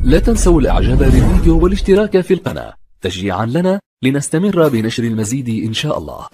لا تنسوا الاعجاب بالفيديو والاشتراك في القناة تشجيعا لنا لنستمر بنشر المزيد إن شاء الله.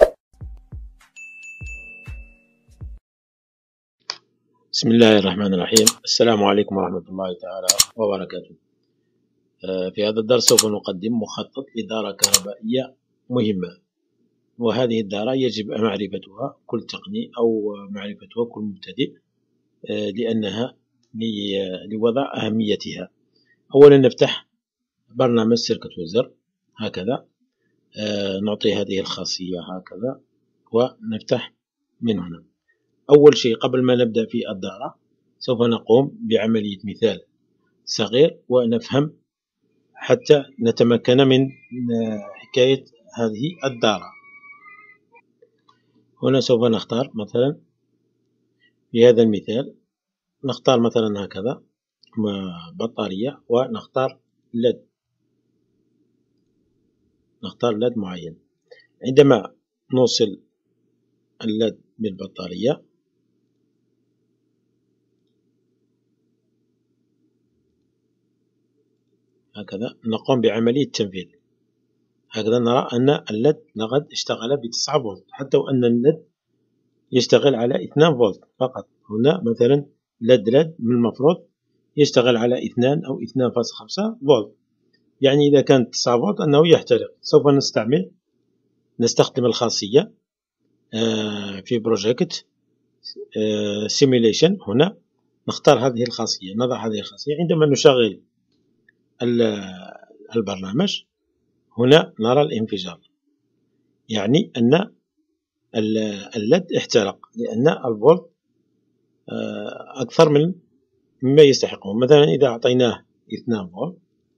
بسم الله الرحمن الرحيم. السلام عليكم ورحمة الله تعالى وبركاته. في هذا الدرس سوف نقدم مخطط لدارة كهربائية مهمة، وهذه الدارة يجب معرفتها كل تقني أو معرفتها كل مبتدئ لأنها لوضع أهميتها. أولا نفتح برنامج سيركت ويزر هكذا، نعطي هذه الخاصية هكذا ونفتح من هنا. أول شيء قبل ما نبدأ في الدارة سوف نقوم بعملية مثال صغير ونفهم حتى نتمكن من حكاية هذه الدارة. هنا سوف نختار مثلا في هذا المثال نختار مثلا هكذا بطارية ونختار لد، نختار لد معين. عندما نوصل اللد بالبطارية هكذا نقوم بعملية تنفيذ. هكذا نرى أن اللد لقد اشتغل ب9 فولت، حتى وأن اللد يشتغل على 2 فولت فقط. هنا مثلا لد من المفروض يشتغل على 2 أو 2.5 فولت، يعني إذا كان 9 فولت أنه يحترق. سوف نستخدم الخاصية في بروجكت سيميليشن. هنا نختار هذه الخاصية، نضع هذه الخاصية. عندما نشغل البرنامج هنا نرى الانفجار، يعني أن اللد احترق لأن الفولت أكثر مما يستحقه. مثلا إذا أعطيناه 2 فولت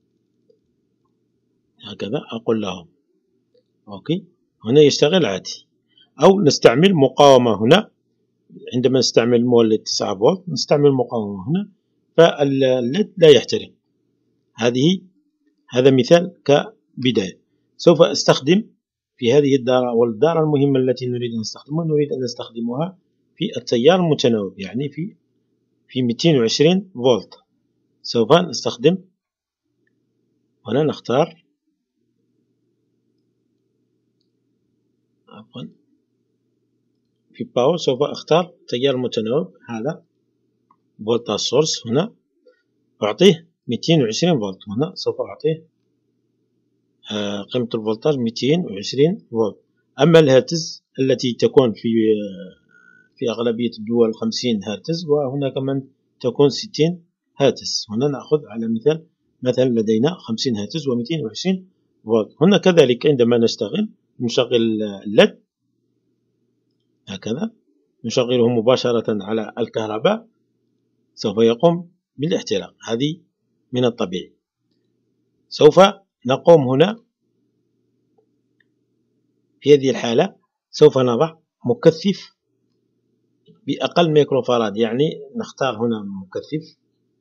هكذا أقول لهم أوكي، هنا يشتغل عادي. أو نستعمل مقاومة هنا، عندما نستعمل مولد 9 فولت نستعمل مقاومة هنا فاللد لا يحترق. هذا مثال كبداية. سوف أستخدم في هذه الدارة، والدارة المهمة التي نريد أن نستخدمها في التيار المتناوب، يعني في 220 فولت. سوف نستخدم هنا، نختار في باور سوف أختار تيار متناوب. هذا فولتاج سورس، هنا أعطيه 220 فولت. هنا سوف أعطيه قيمة الفولتاج 220 فولت. أما الهرتز التي تكون في أغلبية الدول 50 هرتز، وهناك من تكون 60 هرتز. هنا نأخذ على مثلا لدينا 50 هرتز و220 فولت. هنا كذلك عندما نشغل اللد هكذا، نشغله مباشرة على الكهرباء، سوف يقوم بالاحتراق. هذه من الطبيعي. سوف نقوم هنا في هذه الحالة سوف نضع مكثف بأقل ميكروفاراد، يعني نختار هنا مكثف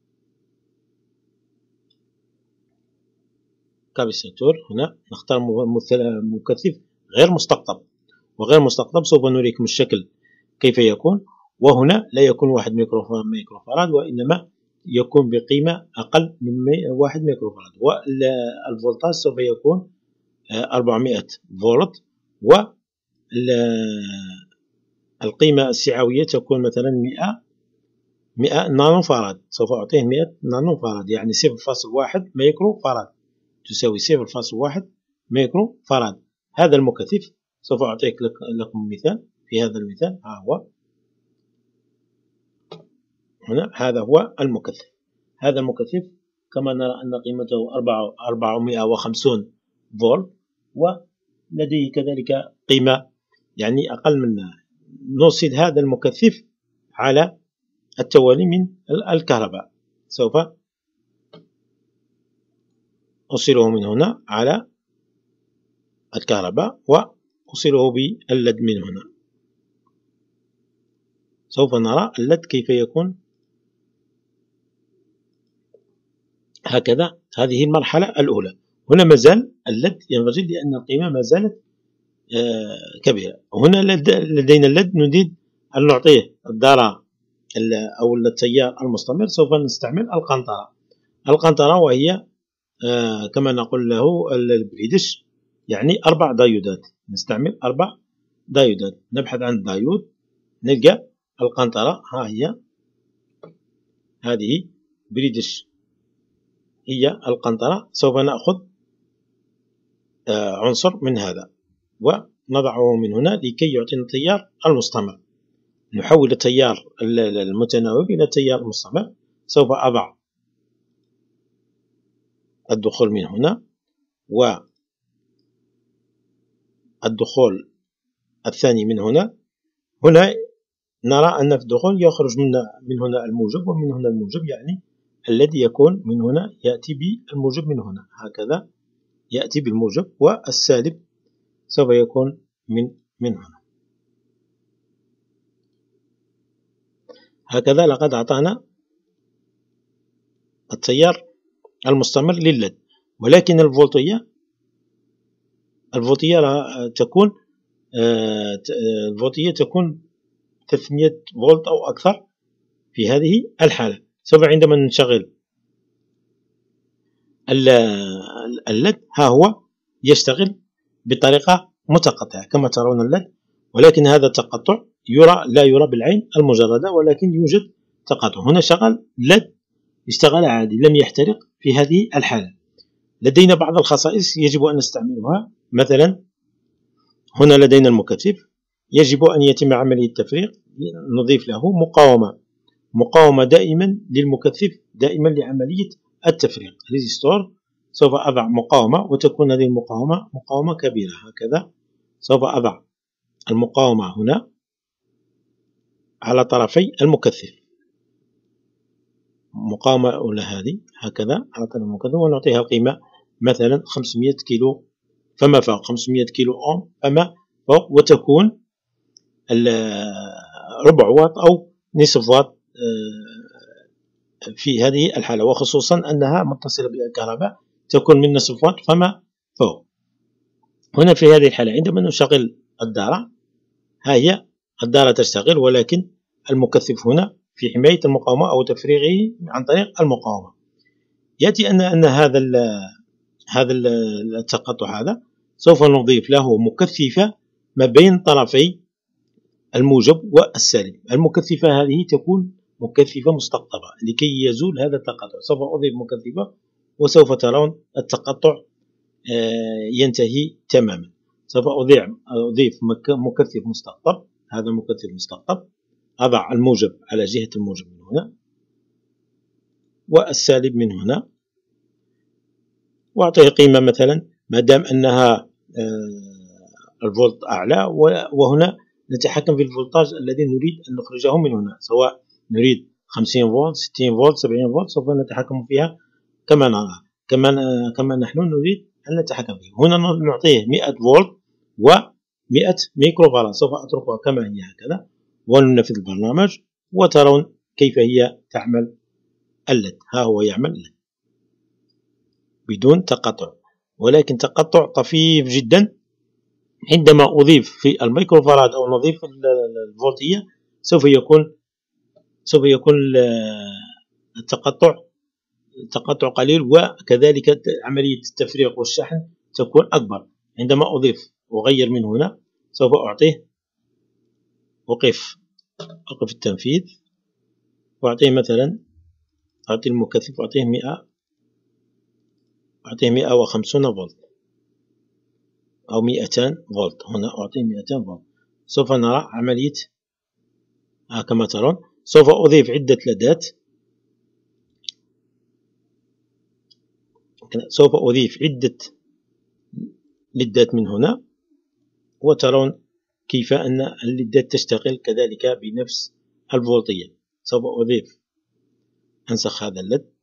كابيساتور. هنا نختار مكثف غير مستقطب، وغير مستقطب سوف نريكم الشكل كيف يكون. وهنا لا يكون 1 ميكروفاراد، وإنما يكون بقيمة أقل من 1 ميكروفاراد، والفولتاج سوف يكون 400 فولت، والقيمة السعوية تكون مثلا 100 نانو فاراد. سوف أعطيه 100 نانو فاراد، يعني 0.1 ميكرو فاراد تساوي 0.1 ميكرو فاراد. هذا المكثف سوف أعطيك لكم مثال. في هذا المثال ها هو هنا، هذا هو المكثف. هذا المكثف كما نرى أن قيمته 450 فولت، ولديه كذلك قيمة يعني أقل منها. نوصل هذا المكثف على التوالي من الكهرباء. سوف أوصله من هنا على الكهرباء وأوصله باللد من هنا. سوف نرى اللد كيف يكون هكذا. هذه المرحلة الأولى. هنا مازال اللد ينفجر لأن القيمة ما زالت كبيرة. هنا لدينا اللد نريد أن نعطيه الدارة أو التيار المستمر. سوف نستعمل القنطرة. القنطرة، وهي كما نقول له البريدش، يعني 4 دايودات. نستعمل 4 دايودات. نبحث عن الدايود، نلقى القنطرة. ها هي، هذه بريدش هي القنطرة. سوف نأخذ عنصر من هذا ونضعه من هنا لكي يعطينا التيار المستمر. نحول التيار المتناوب إلى تيار مستمر. سوف أضع الدخول من هنا، والدخول الثاني من هنا. هنا نرى أن في الدخول يخرج من هنا الموجب ومن هنا الموجب، يعني الذي يكون من هنا يأتي بالموجب من هنا، هكذا يأتي بالموجب، والسالب سوف يكون من هنا. هكذا لقد أعطانا التيار المستمر لللد. ولكن الفولتية تكون 300 فولت أو أكثر. في هذه الحالة سوف عندما نشغل اللد، ها هو يشتغل بطريقة متقطعة كما ترون اللد، ولكن هذا التقطع لا يرى بالعين المجردة، ولكن يوجد تقاطع. هنا شغل لد، اشتغل عادي، لم يحترق. في هذه الحالة لدينا بعض الخصائص يجب أن نستعملها. مثلا هنا لدينا المكثف، يجب أن يتم عملية التفريغ. نضيف له مقاومة دائما للمكثف، دائما لعملية التفريغ، ريزيستور. سوف أضع مقاومة، وتكون هذه المقاومة مقاومة كبيرة هكذا. سوف أضع المقاومة هنا على طرفي المكثف، مقاومة أولى هذه هكذا على طرف المكثف، ونعطيها قيمة مثلا 500 كيلو فما فوق، 500 كيلو أوم فما فوق، وتكون ربع واط أو نصف واط في هذه الحالة، وخصوصا أنها متصلة بالكهرباء تكون من نصف واط فما فوق. هنا في هذه الحالة عندما نشغل الدارة، ها هي الدارة تشتغل، ولكن المكثف هنا في حماية المقاومة أو تفريغه عن طريق المقاومة. يأتي أن هذا التقطع هذا سوف نضيف له مكثفة ما بين طرفي الموجب والسالب. المكثفة هذه تكون مكثفة مستقطبة لكي يزول هذا التقطع. سوف أضيف مكثفة وسوف ترون التقطع ينتهي تماما. سوف أضيف مكثف مستقطب. هذا مكثف مستقطب، أضع الموجب على جهة الموجب من هنا والسالب من هنا، وأعطيه قيمة مثلا ما دام أنها الفولت أعلى، وهنا نتحكم في الفولتاج الذي نريد أن نخرجه من هنا، سواء نريد 50 فولت 60 فولت 70 فولت، سوف نتحكم فيها كما نرى، كما نحن نريد أن نتحكم فيها. هنا نعطيه 100 فولت و100 ميكرو فاراد. سوف أتركها كما هي هكذا وننفذ البرنامج، وترون كيف هي تعمل اللد. ها هو يعمل اللد بدون تقطع، ولكن تقطع طفيف جدا. عندما أضيف في الميكرو فاراد أو نضيف الفولتية سوف يكون التقطع قليل، وكذلك عملية التفريغ والشحن تكون أكبر. عندما أغير من هنا سوف أعطيه أوقف التنفيذ، وأعطيه مثلا أعطي المكثف أعطيه 150 فولت أو 200 فولت. هنا أعطيه 200 فولت. سوف نرى عملية كما ترون. سوف أضيف عدة لدات، سوف أضيف عدة لدات من هنا، وترون كيف أن اللدات تشتغل كذلك بنفس الفولتية. سوف أنسخ هذا اللد،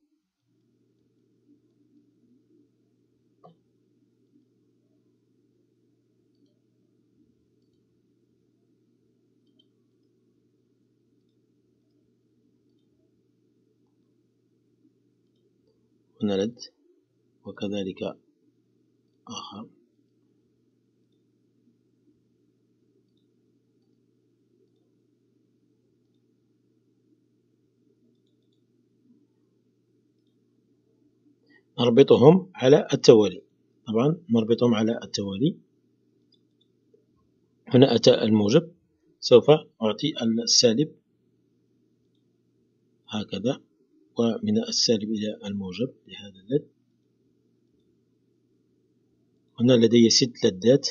هنا لد وكذلك آخر. نربطهم على التوالي. طبعا نربطهم على التوالي. هنا أتى الموجب، سوف أعطي السالب هكذا، ومن السالب إلى الموجب لهذا اللد. هنا لدي 6 لدات،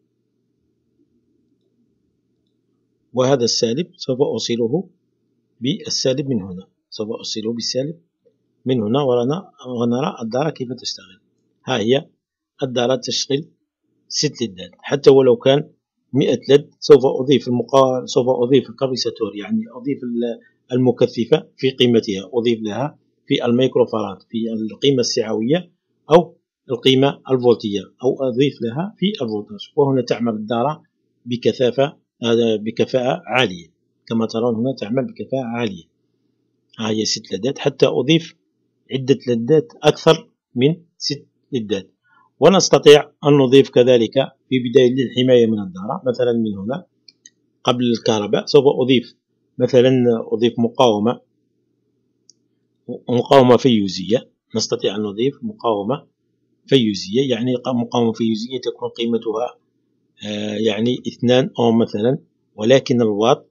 وهذا السالب سوف أوصله بالسالب من هنا، سوف أوصله بالسالب من هنا، ونرى الدارة كيف تشتغل. ها هي الدارة تشتغل 6 لدات. حتى ولو كان 100 لد سوف أضيف الكابيساتور، يعني أضيف المكثفة في قيمتها، أضيف لها في الميكروفاراد في القيمة السعوية أو القيمة الفولتية، أو أضيف لها في الفولتاج. وهنا تعمل الدارة بكفاءة عالية، كما ترون هنا تعمل بكفاءة عالية. ها هي 6 لدات، حتى أضيف عدة لدات أكثر من 6 لدات. ونستطيع أن نضيف كذلك في بداية للحماية من الدارة، مثلا من هنا قبل الكهرباء سوف أضيف مثلا مقاومة فيوزية. نستطيع أن نضيف مقاومة فيوزية، يعني مقاومة فيوزية تكون قيمتها يعني 2 أوم مثلا، ولكن الواط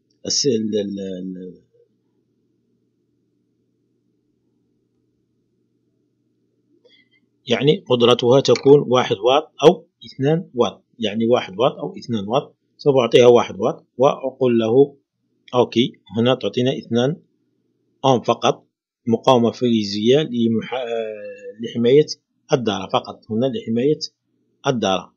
يعني قدرتها تكون 1 واط أو 2 واط، يعني 1 واط أو 2 واط. سوف أعطيها 1 واط وأقول له أوكي. هنا تعطينا 2 أوم فقط، مقاومة فيزيائية لحماية الدارة فقط، هنا لحماية الدارة.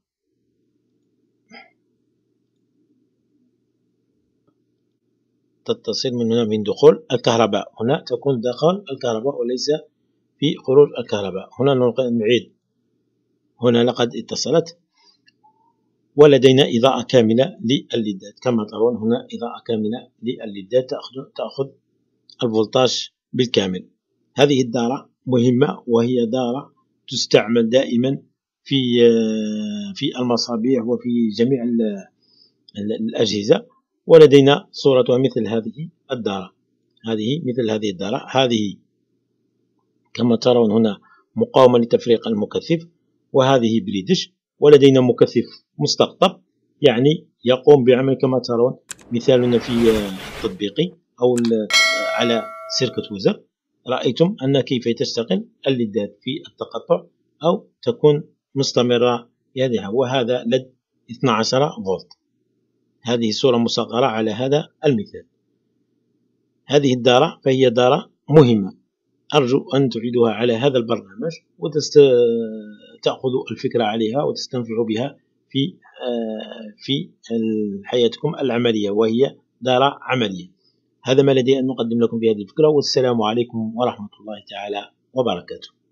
تتصل من هنا من دخول الكهرباء، هنا تكون داخل الكهرباء وليس في خروج الكهرباء. هنا نعيد، هنا لقد اتصلت، ولدينا إضاءة كاملة للليدات. كما ترون هنا إضاءة كاملة للليدات تأخذ الفولتاج بالكامل. هذه الدارة مهمة، وهي دارة تستعمل دائما في المصابيح وفي جميع الأجهزة. ولدينا صورتها مثل هذه الدارة، مثل هذه الدارة. هذه كما ترون هنا مقاومة لتفريق المكثف، وهذه بريدج، ولدينا مكثف مستقطب يعني يقوم بعمل كما ترون. مثالنا في التطبيقي أو على سيركت ويزر، رأيتم أن كيف تشتغل الليدات في التقطع أو تكون مستمرة يدها. وهذا لد 12 فولت. هذه صورة مصغرة على هذا المثال. هذه الدارة فهي دارة مهمة، أرجو أن تعيدوها على هذا البرنامج وتأخذوا الفكرة عليها وتستنفعوا بها في حياتكم العملية، وهي دارة عملية. هذا ما لدي أن نقدم لكم في هذه الفكرة، والسلام عليكم ورحمة الله تعالى وبركاته.